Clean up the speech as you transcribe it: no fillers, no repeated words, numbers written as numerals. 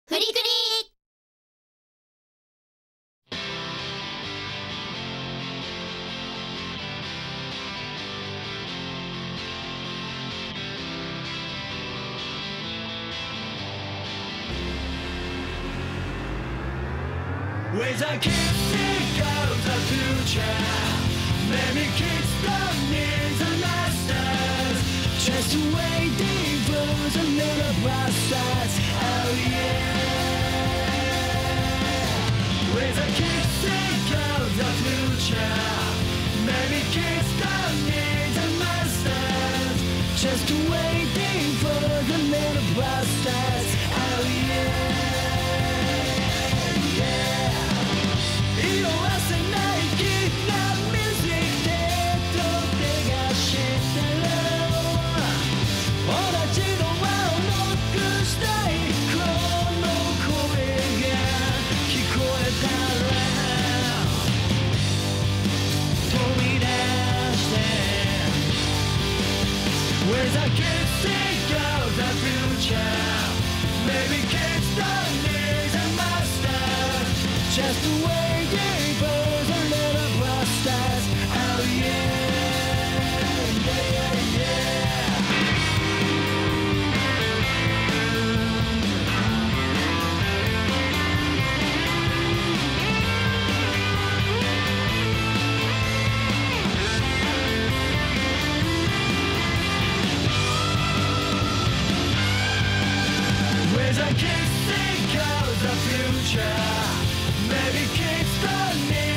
フリクリ。 With a kiss of the future, maybe kids don't need the masters, just waiting for the little bastards. Oh yeah. With a kiss of the future, maybe kids don't need the masters, just waiting for the little bastards. Oh yeah. 色褪せないきなミュージックでと手がしたら同じドアをノックしたいこの声が聞こえたら飛び出して With a kissing of the future Maybe kids don't need a master Just waiting for the little bastards. Oh yeah, yeah, yeah. With a kissing of the future. Maybe kids don't need